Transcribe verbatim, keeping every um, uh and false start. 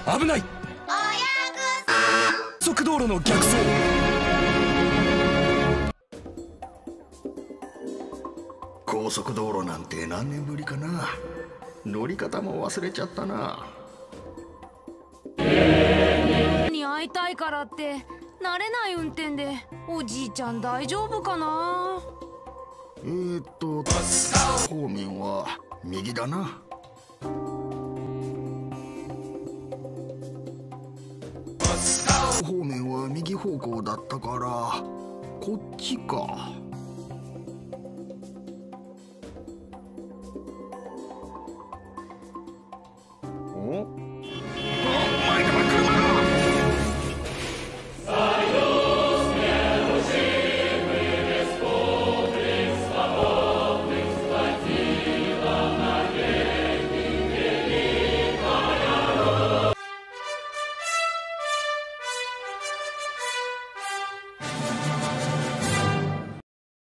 危ない。高速道路の逆走。 高速道路なんて何年ぶりかな。乗り方も忘れちゃったな。 に会いたいからって慣れない運転でおじいちゃん大丈夫かな。 えーっと方面は右だな。方面は右方向だったからこっちか。